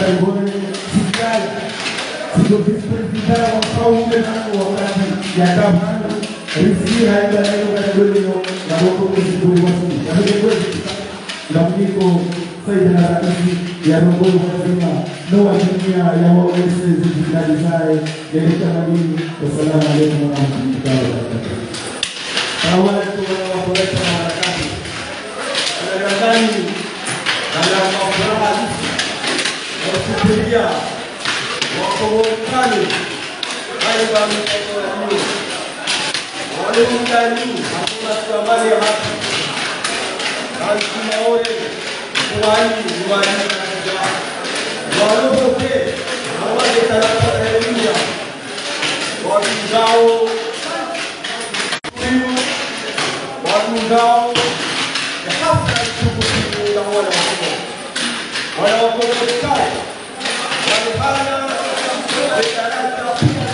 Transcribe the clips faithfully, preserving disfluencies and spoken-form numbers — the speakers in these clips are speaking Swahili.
karibuni serikali sio vice-president wa kaunti na wakati ya gavana risi haida na hiyo kategori na wako kuzuri wasi na hiyo na mliko faida na rahisi ya robo wazima no ajenia ya waweze zikalizae yaleta madini. Wassalamu alaykum wa rahmatullahi wa barakatuh. Awali tuwa kuleta harakati ndani ala mafuraha kufikiria wakookani aiba mtoto wale mtani hakuna sababu hapa lazima oye kuwani kuwani wale wote hawaje taraka elimu wao wao hasa kukufikia na wale wako wale wako kai wale hana betarata pia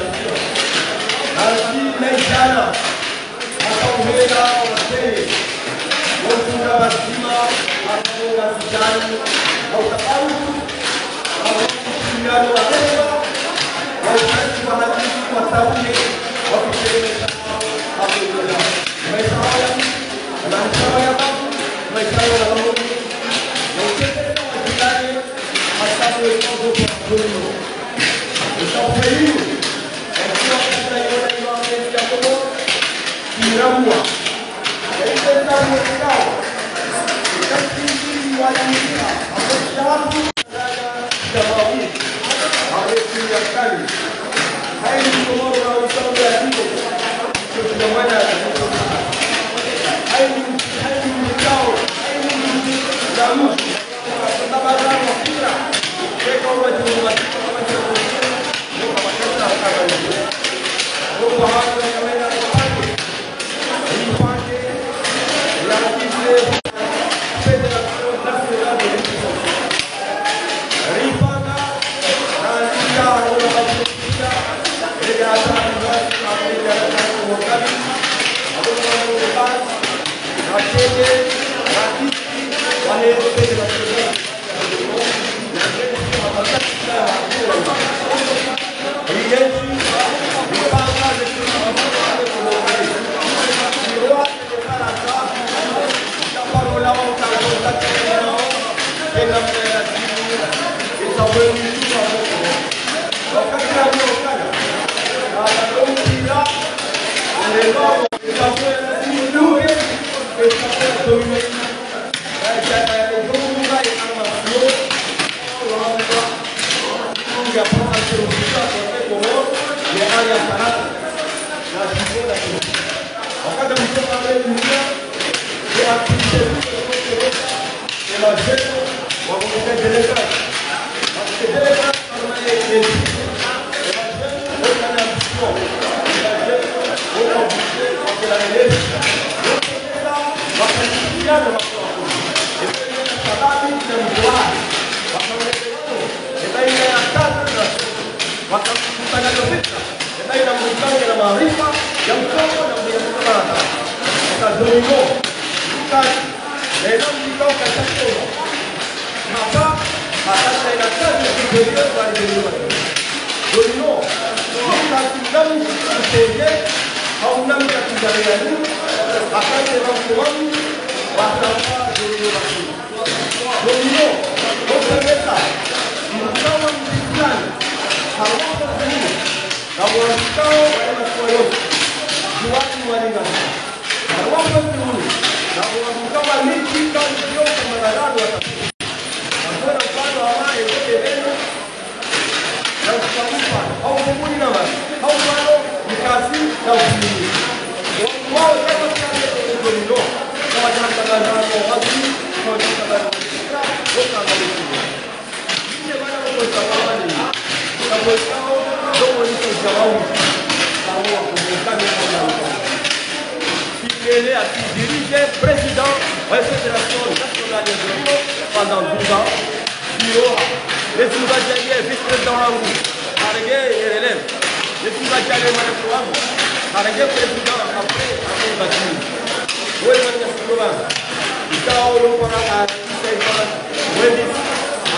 na sana hata uhela wazee wote wazima hapo wazani au tabaru au kushindana wa leo au hadi wa hadithi kwa sababu wakisema hapo ndio maisha haya na maisha ya babu maisha ya babu na ukitaka wajidai hasabu yako kwa Mungu utafaulu kwa katika yale mambo yako kiramwa katika mambo yako katika wajinga hapo shabu na babu hapo ya kali hai ni kwa usawa ya hiyo kwa maana hai ni hai ni kao hai ni damu na baada ya kila kwa watu wa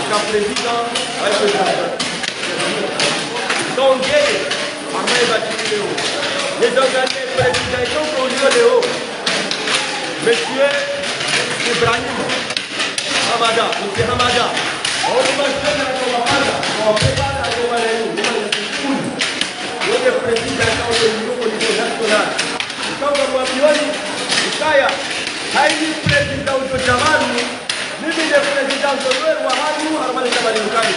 le président, donc, les organismes présidentiels sont au Monsieur Ibrahim Hamada, Monsieur Hamada, on va faire la Hamada, on prépare la Hamada, le président au niveau national. Quand on va dire, Isaya, Haïti président de Jamani, mimi le président de l'Ouest, Wahanu, Armani Jamani Mukani.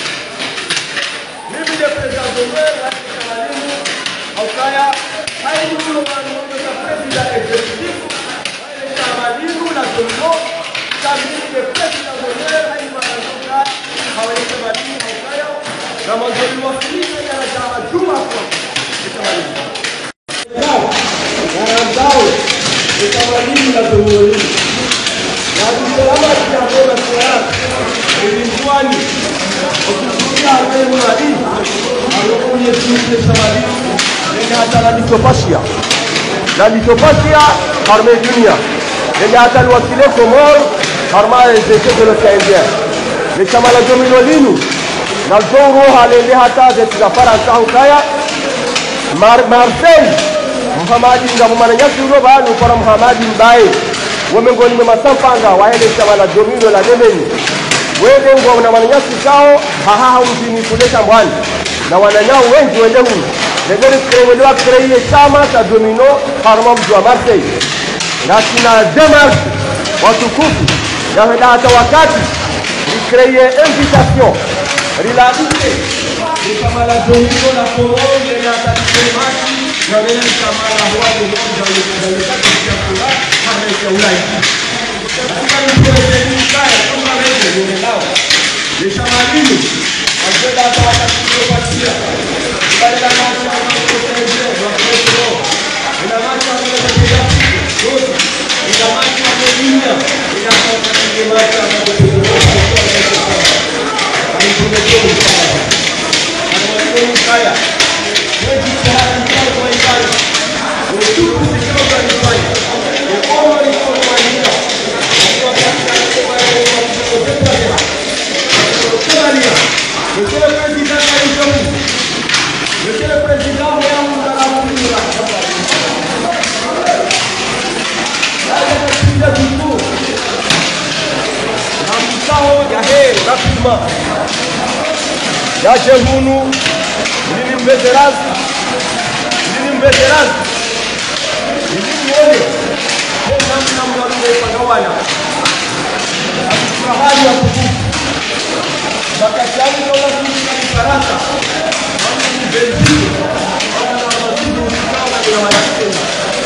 Mimi le président de l'Ouest, Wahanu Jamani Mukaya, Haïti le président exécutif, Wahanu Jamani Mukaya, Kamili le président de l'Ouest, Haïti Mukaya, Wahanu Jamani Mukaya, Ramazoli Wafili, Yana Jama Juma Kwa, Jamani. Garantao, Jamani la Jamani. Na usalama tunapona kwa elimuani ukisukia hapo hadi alokuye tupe samadi nenda hata litopashia na litopashia arme dunia nenda hata wakile komor arma zeke de l'Océan le chamala domino linu na zoro halende hata de Faransa hukaya mar Marseille Muhammadi ngamumanya suro banu para Muhammadi mbaye wamengoni memasampanga waende chama domino la nemeni wende ngo na wananyasi zao haha mjini kuleta mbali na wananyao wengi wende huko ndio kreelewa kreye chama cha domino harma mjwa Marseille na kina demarche watukufu na hata wakati ni kreye invitation riladite ni kama la domino la Pologne na tatimaki na wale kama la huwa ndio ndio ndio Amerika Ulaya. Katika mkoa wa Ulaya kama vile ndio ni shamalini. Ajenda hata kupatia. Baada ya maisha ya kutengeneza na kutoa. Ina maisha ya kutengeneza. Ina maisha ya dunia. Ina maisha ya kutengeneza. Ni kutengeneza. Anaona haya. Wewe sana kwa ibada. Wewe kusikiliza ibada. Monsieur le Président, Monsieur le Président, rapidement. Ya Jehunu, Nini Mbeteraz, Nini Mbeteraz, Nini Mwole, Nini Mwole Pagawana, Akifahari ya Kuku, Bakati yangu naona kuni na Ufaransa, Wangu ni Belgique, Wangu na Mazidu Usikawa na Wanakena.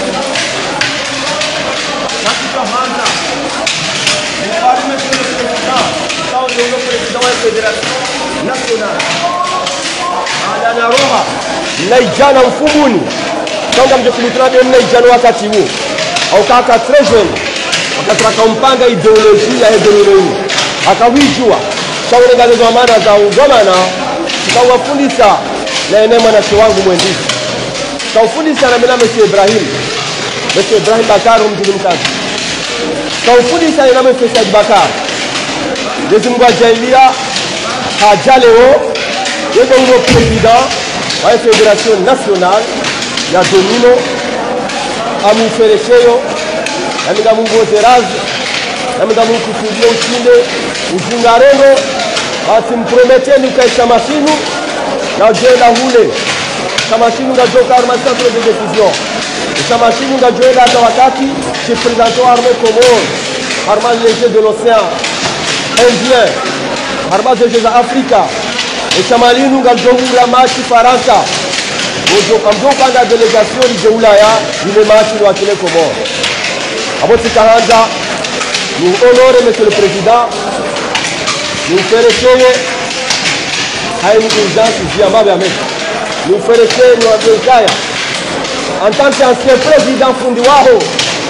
Katika Hanza, ni pari Monsieur le Président, Sao ndio ndio Président wa Federation Nationale. Adana Roha, Naijana mfumuni, kanga mjekumitana de Naijana wakati huo. Au kaka très jeune, akatraka mpanga ideology ya hedononi. Akawijua, shauri ngalezo amana za ugomana, tukawafundisha na ene mwanashe wangu mwendizi. Tukawafundisha na mimi Monsieur Ibrahim. Monsieur Ibrahim Bakar mjini mkazi. Tukawafundisha na Monsieur Said Bakar. Yesu Mungu ajailia hajaleo yeye ndio president wa Federation Nationale ya Domino amuferesheyo namiga Mungu terazi namiga Mungu kufudia ushinde ufungareno basi mprometeni kaisha mashinu na jela hule kama shinu na joka arma centre de décision kama mashinu na jela hata wakati qui présentait armée Comore armée léger de l'océan Indien armée de Jeux Africa et chamalinu ngaljonga machi Faransa ojo kamjo kanda délégation de Ulaya ile machi wa kile Comore aboti kaanza nous honorer Monsieur le Président nous féliciter à une urgence diamant avec nous féliciter nous abdikaya en tant qu'ancien président Fundiwaho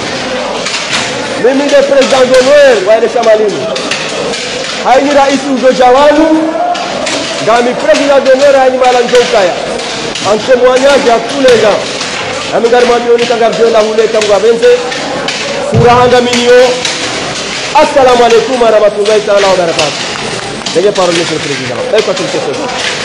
mimi le président d'honneur wa ile chamalinu haini rais ujojawanu ngami président d'honneur haini malanjokaya en témoignage à tous les gens amigarma mioni kangarjo la hule kangwa benze surahanga minio assalamu alaikum wa rahmatullahi ta'ala wa barakatuh. Degli parole sul presidente. Ecco tutto questo.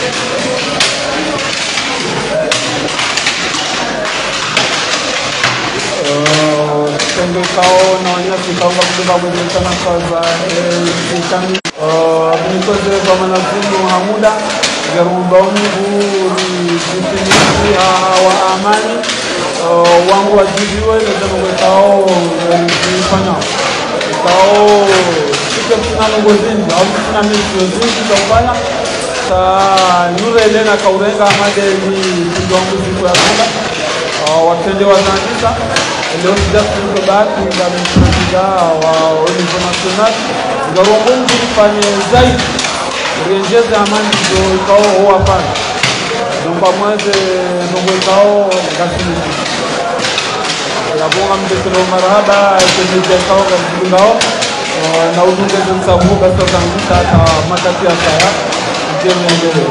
Tendo kao naonya sikao bakubeba kujitana kaza sikani nikoze bamana zindu hamuda garuba Mungu ni wa amani wangu wajibiwe ndio kao nifanya kao sike tuna ngozini au tuna mimi ndio kufanya sa nurele na kaurenga hade ni ndio wangu siku ya kwanza watende wanaandika leo sijafika bahati ya mchezaji wa Olivo National ngarongo mfanye zaidi kuongeza amani ndio ikao huwa pale donc pamoja ndio ikao ngasini la bonga mdekelo marhaba kwenye ikao ngao na ujumbe msabu basi tanguta hata matati ya saya ndio ndio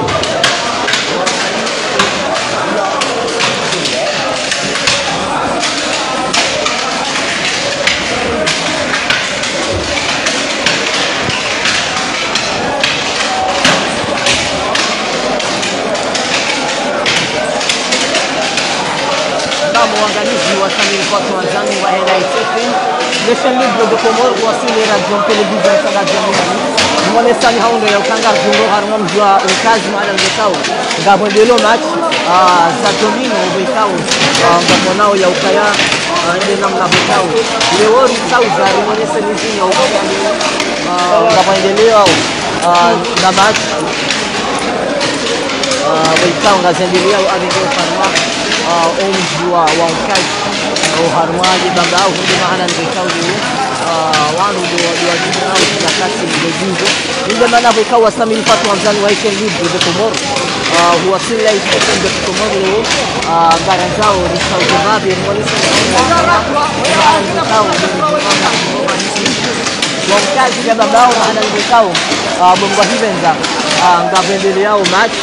Uangalizi wa Samir kwa wazani wa Hela Itefin Nation Libre de Comore kwa sile radio television sana jamii mwone sani haundo ya ukanga zungo harmo mjua ukazi maana ngekao ngabo delo match za domino bekao ngabo nao ya ukaya ndio namna bekao ile wori sauza mwone sani zini ya ukaya ngabo endeleo na match bekao ngazendelea abidio farma أوجوا وانكاج وهرماجي بمداو هم معنا نبيكاو وانو بواجبنا وشكاكاسي نجيزو عندما نبيكاو سامي الفتوى مزان ويكن ليب بكمور هو سيلا يتكلم بكمور له غارنزاو ريكاو جمابي الموليسي معنا نبيكاو وانكاج بمداو معنا نبيكاو بمبهي بنزا ngabendeleao match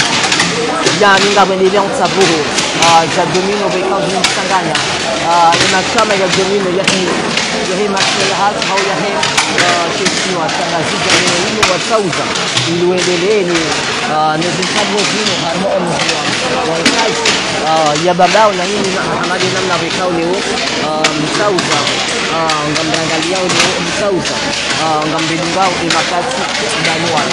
yani ngabendeleao saburu za domino bekao zinasanganya ina chama ya domino ya hii ya hii match hasa au ya hii sisi wa tangaziga ni wa sauza ili uendelee ni nezikabo zino harmo wa kazi ya babao na nini Hamadi namna bekao leo msauza ngamrangalia leo msauza ngambelingao imakati ndani wao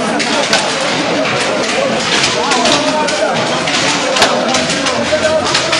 Thank you.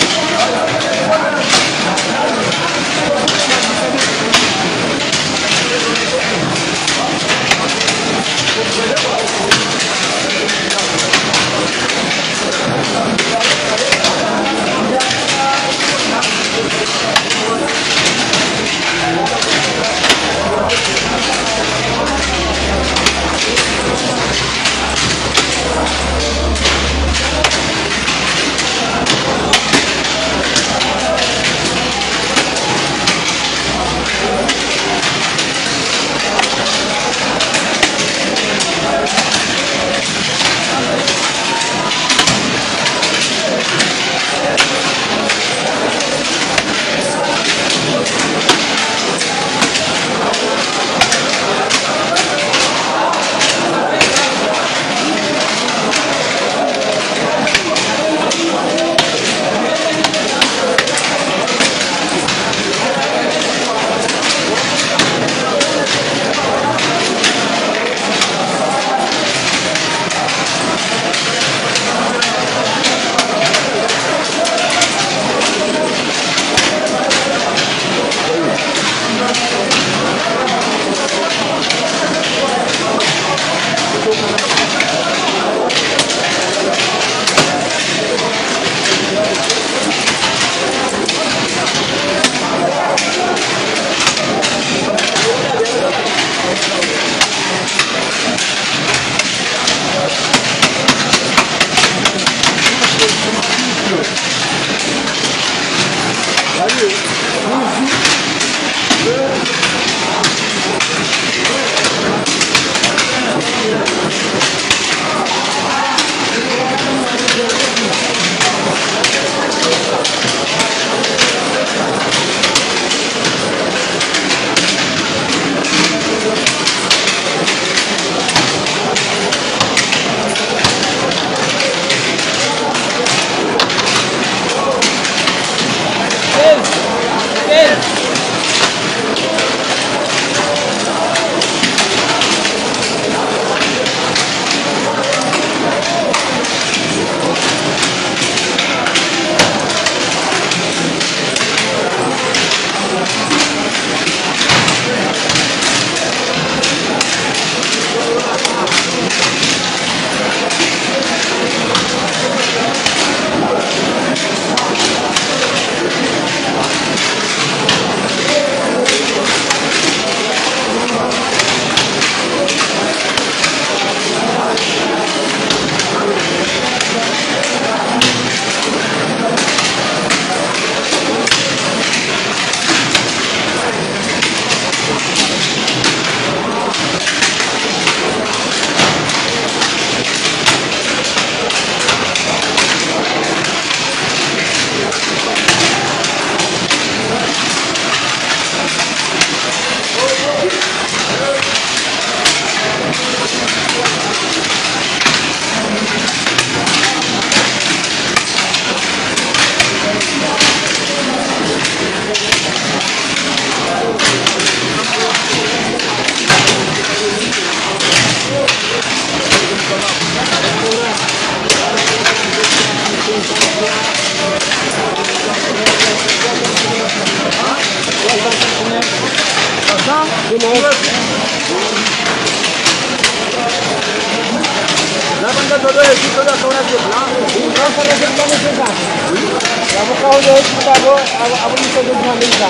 todo eso, todo eso, una vez, ¿no? No, para que no me sepa. La boca hoy es puta, a a bonito de una mesa.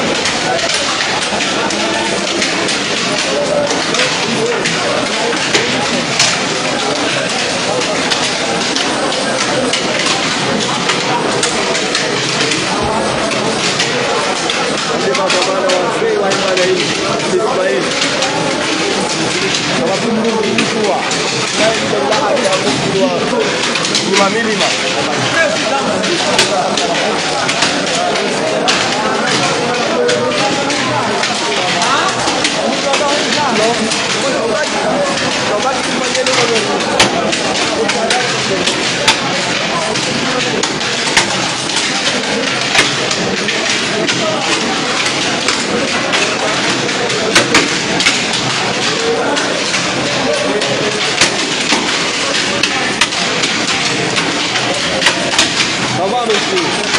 Lima mínima. Vamos, meu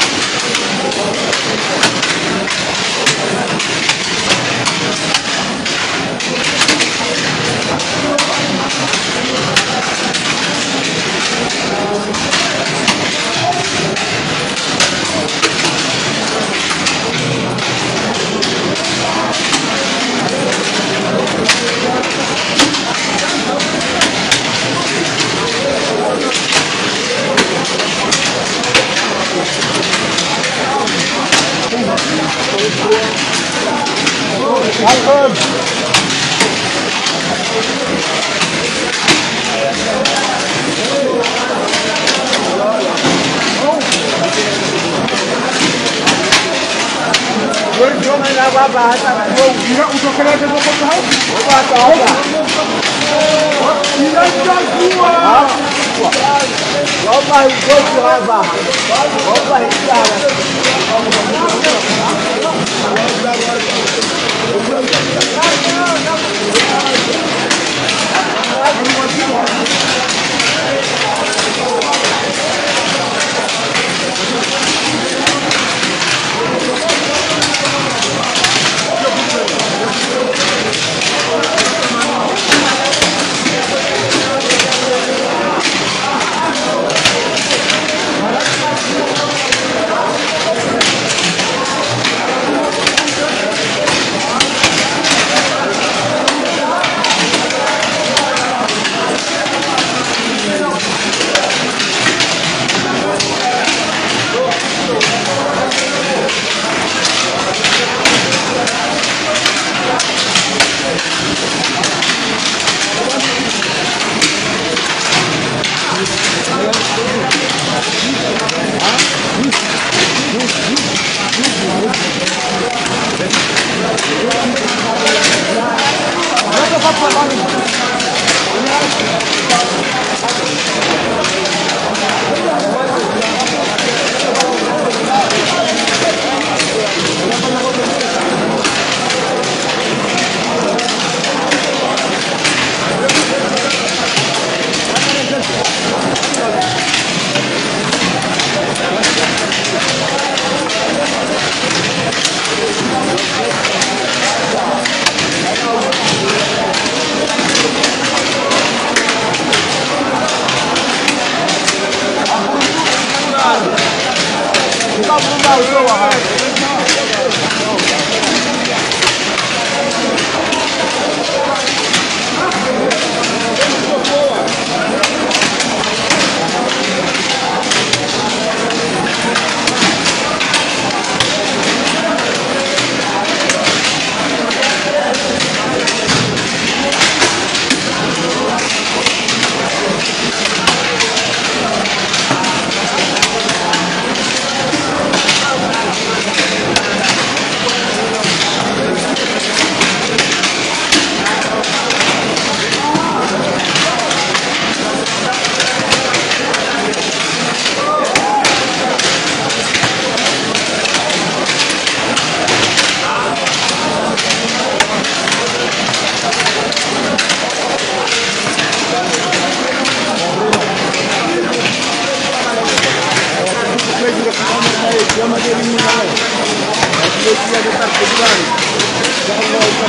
Alfred!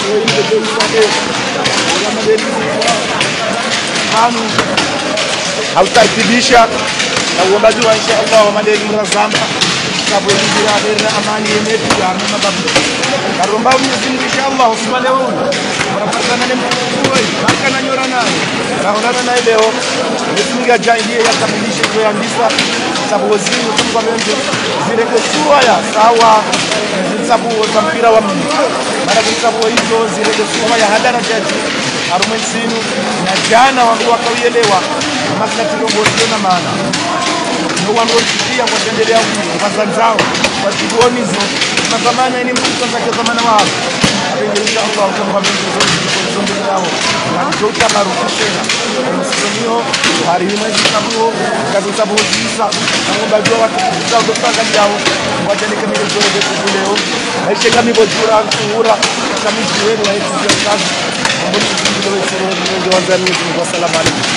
Anu hautartibisha na uombaji wa insha Allah wa madeni mrazamba sababu ya dira amani yetu ya mababu karomba Mwenyezi Mungu insha Allah usmale wao wanapatana na mtu haka na nyora nayo naona na leo nisinga jaingie ya kamilisha kwa andisa sababu waziri kwa mbele zile kwa ya sawa sababu za mpira wa miguu mara kwa sababu hizo zile kwa ya hadara jaji arumensinu na jana wangu wakawielewa masala tuliongoza na maana ndio wangozikia kwa kuendelea kufanya zao kwa kiboni hizo na zamana ni mtu kwanza zamana wao insha Allah kama vile zote zao na kutoka marufishena msimio harimu hizo kazi sababu hizo naomba jua watu zao kupanga jao wacha nikamile zote leo aisha kama bojura kuhura kama jiwe na hizo kazi mbona ndio sio ndio wanzani kwa salama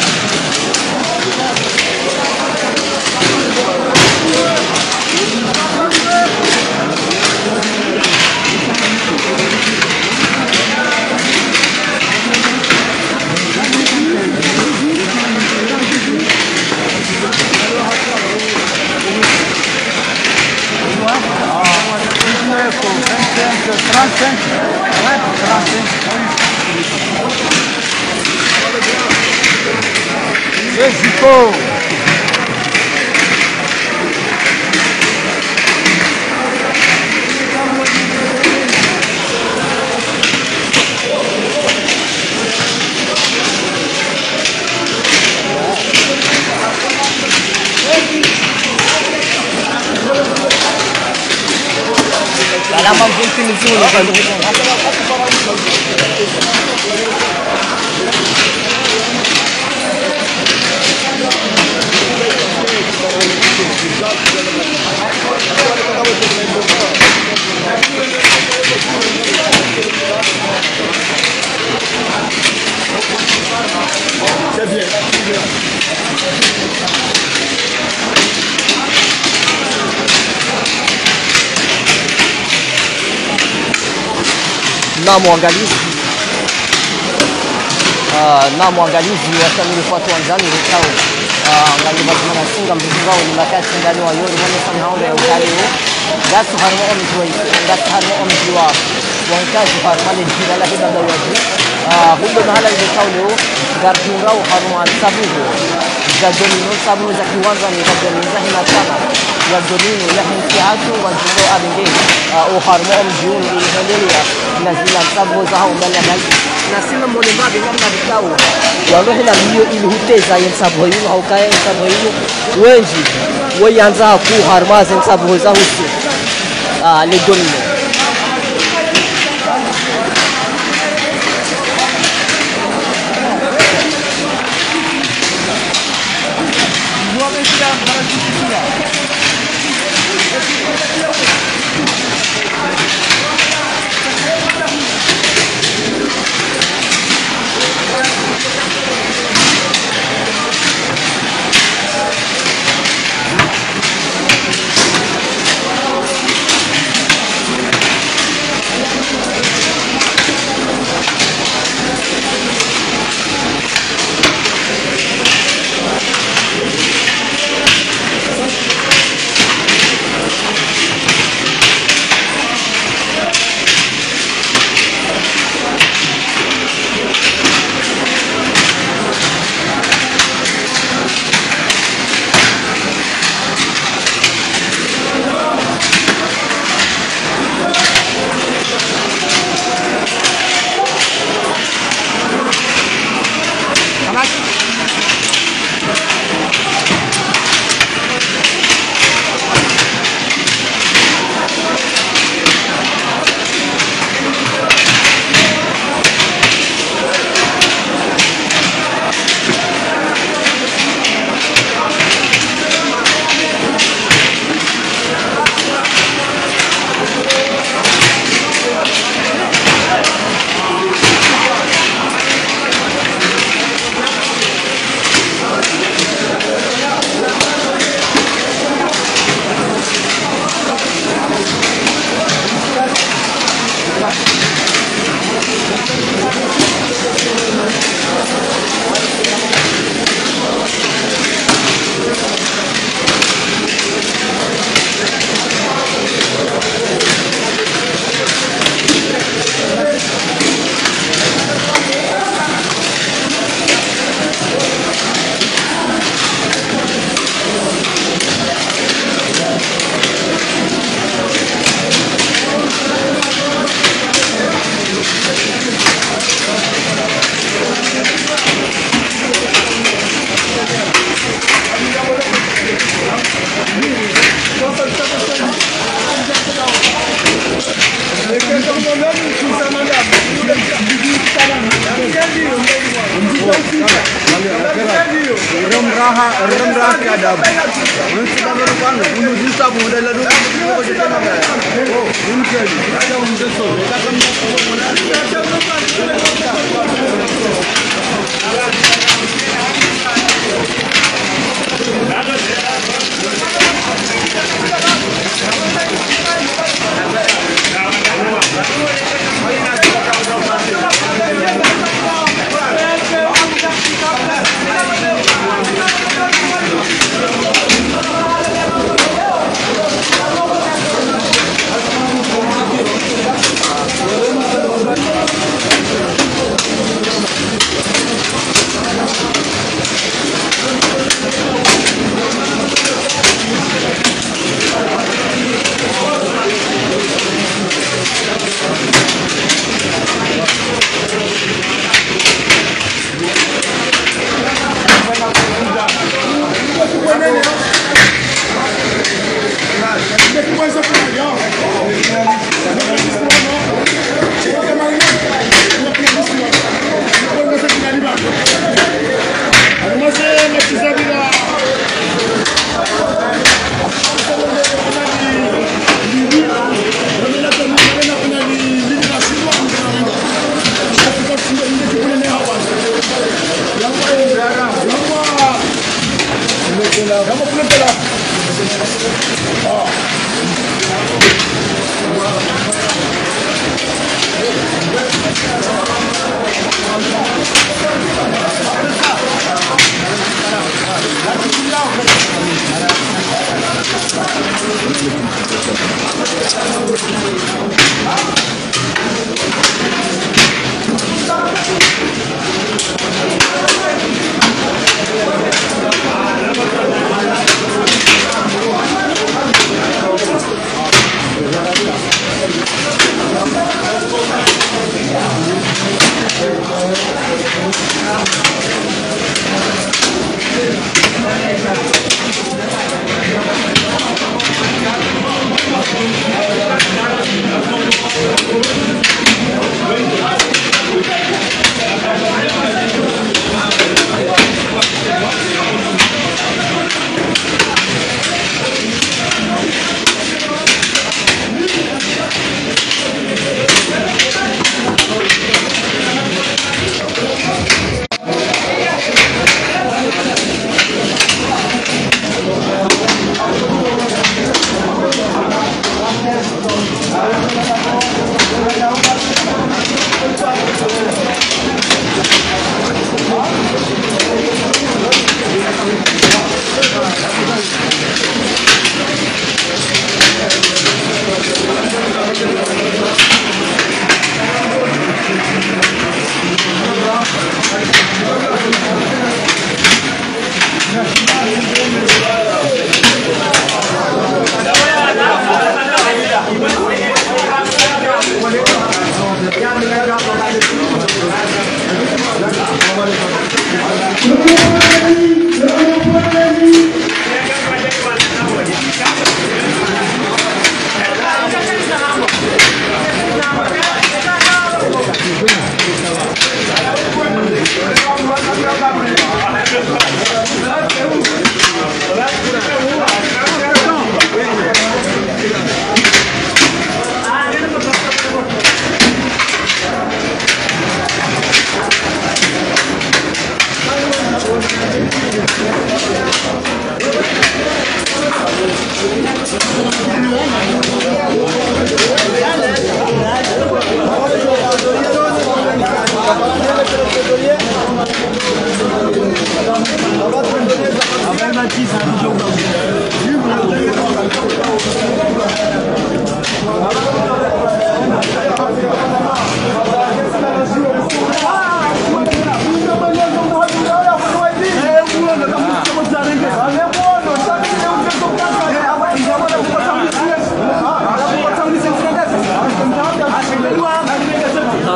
México. Alama mzuri mzuri kwa na mwangalizi uh, na mwangalizi wa Samiri Fatu Wanzani Rukao ngali mazima na singa mbizingao ni makasi ndani wa yori wani sana haonda ya ukali huu gatu harma omji wa isi gatu harma omji wa wankazi harma le jira la hida dawa juu hundo mahala ili kao leo garjungao harma sabuhu za domino sabuhu za kiwanza ni za domino za hina sana ya domino ya hinsi hatu wa jungo abinge o harma omji unu ili hendelia na zila sabuhu za hao mbali ya maji na sina mwole mbabi namna vikao warohe na mio ili huteza yin sabuhu yunu haukaya yin sabuhu yunu wenji wayanza ku harma yin sabuhu za husi le domino Remraha, remraha ke ada. Mesti baru kan, unu juta modal lalu kita kita nak. Oh, ini kali. Ada untuk so. Kita kan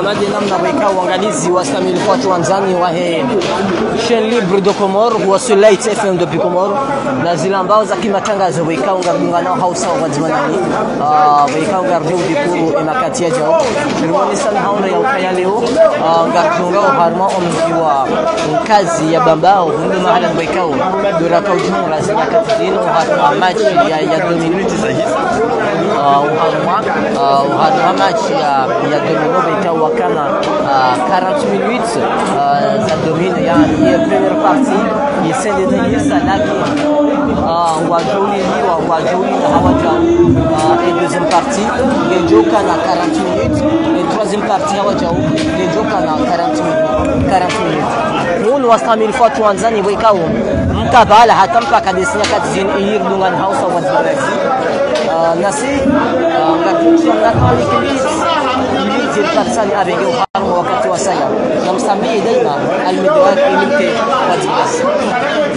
mtazamaji namna weka uangalizi wa Stamil Fatu Wanzani wa he chaîne libre de Comores wa Light F M depuis Comores na zile ambao za kimatangazo weka ungardunga nao hausa wa zmanani ah weka ungardu dikuru emakati ya jao kirwani sana hauna ya ukaya leo ngardunga harma omkiwa kazi ya bambao hundo mahala weka dura kaujina lazima katidino harma match ya ya deux minutes zaidi harma harma match ya ya domino weka wakana quarante minutes za domino yani ya première partie ya sende de salaki wajuli wa wajuli na hawaja et deuxième partie ngejoka na quarante minutes et troisième partie hawaja ngejoka na quarante minutes quarante minutes hunu Stamil Fatu Wanzani weka mtabala hata mpaka desina katizin ir dungan hausa wa zbarasi nasi ngatucho ngakali kilis يجي الفرسان أبيجي وحرم وقت وسيا نمسميه دايما المدوات المكة وجبس